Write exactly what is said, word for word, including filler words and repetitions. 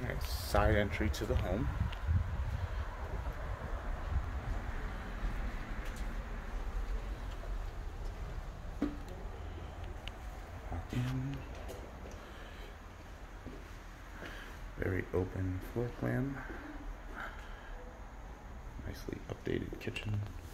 Nice side entry to the home. Walk in. Very open floor plan. Nicely updated kitchen.